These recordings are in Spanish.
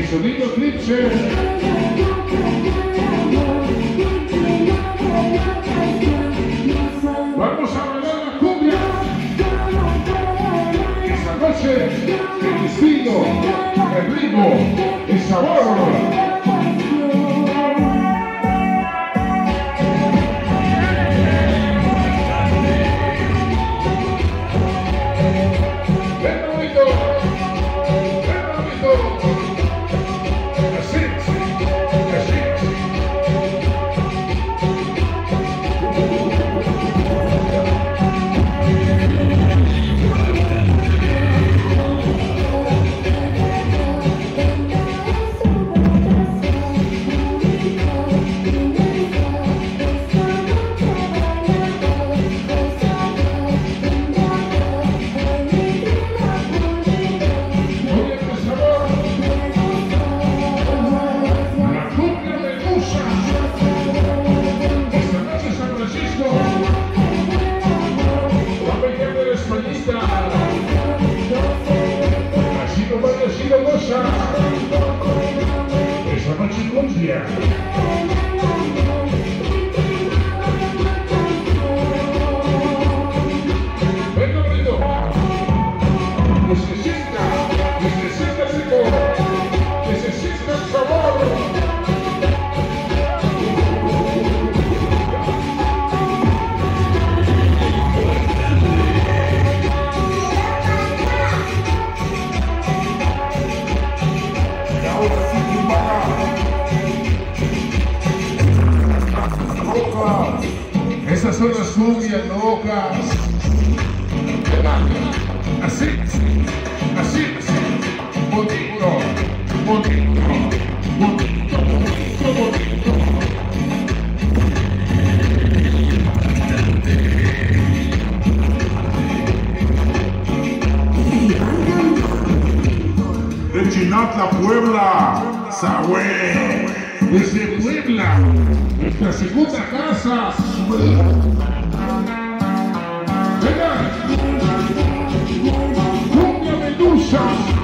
sonido eclipse. Vamos a bailar la cumbia. Esta noche, el estilo, el ritmo, el sabor. Esa noche cumbia. Venga, Brito. Necesita ritmo. Necesita el sabor. Esas son las cumbias locas. Así. Bonito. De Chinatla, Puebla, Sahue. Desde Puebla, nuestra segunda casa. Venga, cumbia Medusa.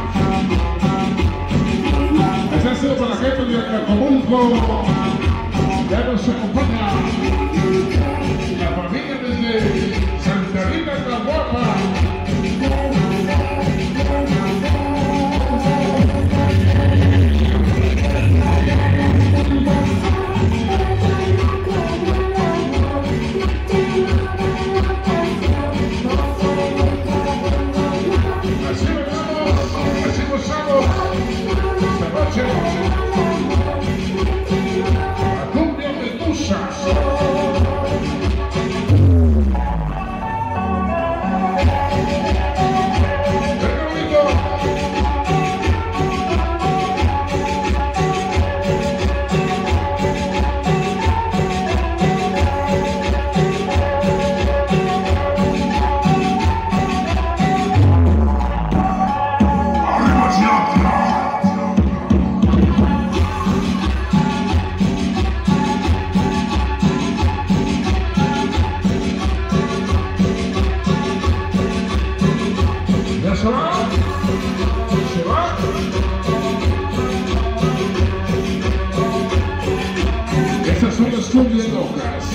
Ese ha sido para la gente de Acapulco. Ya nos acompaña la familia desde Santa Rita, la Guapa. La cumbia Medusa. Se va. Esas son las cumbias locas.